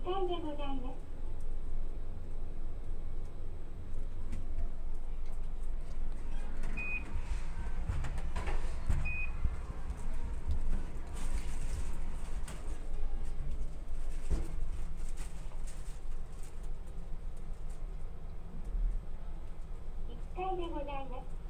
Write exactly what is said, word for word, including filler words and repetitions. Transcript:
回でございます。いっかいでございます。